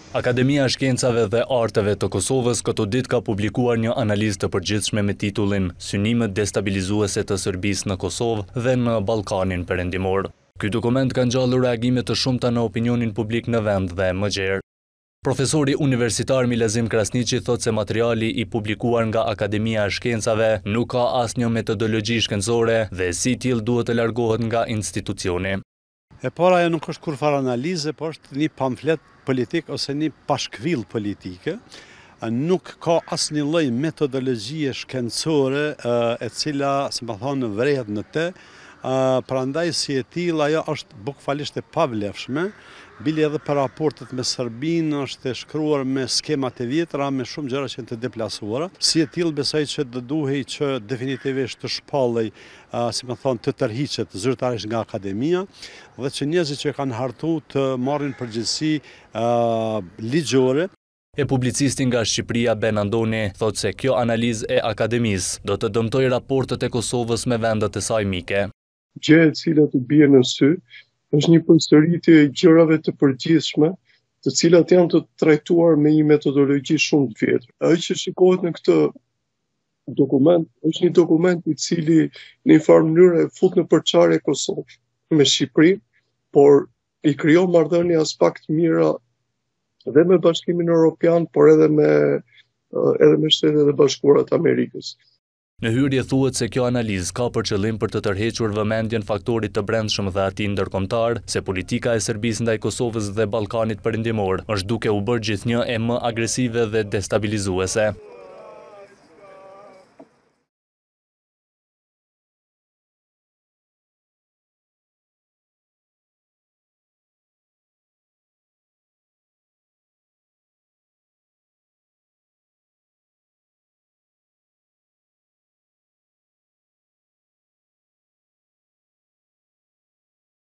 Akademia e Shkencave dhe Arteve të Kosovës këto ditë ka publikuar një analizë të përgjithshme me titullin Synimet destabilizuese të Serbisë në Kosovë dhe në Ballkanin Perëndimor. Ky dokument ka ngjallur reagime të shumta në opinionin publik në vend dhe më gjerë. Profesori universitar Milazim Krasniqi thot se materiali i publikuar nga Akademia e Shkencave nuk ka asnjë metodologji shkencore dhe si tillë duhet të largohet nga institucioni. E para ajo nuk është kurfar analize, por është një pamflet politik ose një pashkvill politike. Nuk ka asnjë lloj metodologjie shkencore e cila, si më thonë, vrehet në të. Prandaj si e tillë ajo është bukfalisht e pavlefshme. Bili edhe për raportet me Serbinë është e shkruar me skemat e vjetra, me shumë gjëra që janë të deplasuara. Si e tillë besoj që do duhej që definitivisht të shpallej, si më thonë, të tërhiqet zyrtarisht nga akademia dhe që njerëzit që kanë hartu të marrin përgjegjësi ligjore. E publicisti nga Shqipëria Ben Andoni thot se kjo analizë e akademisë do të dëmtojë raportet e Kosovës me vendet e saj mike. Gjë e cila të bie në sy është një përsëritje e gjërave të përgjithshme, të cilat janë të trajtuar me një metodologji shumë të vjetër. Ajo që shikohet në këtë dokument është një dokument i cili në një farë mënyrë e fut në përçarje Kosovën me Shqipërinë, por i krijon marrëdhënie as pak të mira edhe me Bashkimin Evropian, por edhe me Shtetet e Bashkuara të Amerikës. Në hyrje thuhet se kjo analizë ka për qëllim për të tërhequr vëmendjen faktorit të brendshëm dhe atij ndërkombëtar, se politika e Serbisë ndaj Kosovës dhe Ballkanit Perëndimor është duke u bërë gjithnjë e më agresive dhe destabilizuese.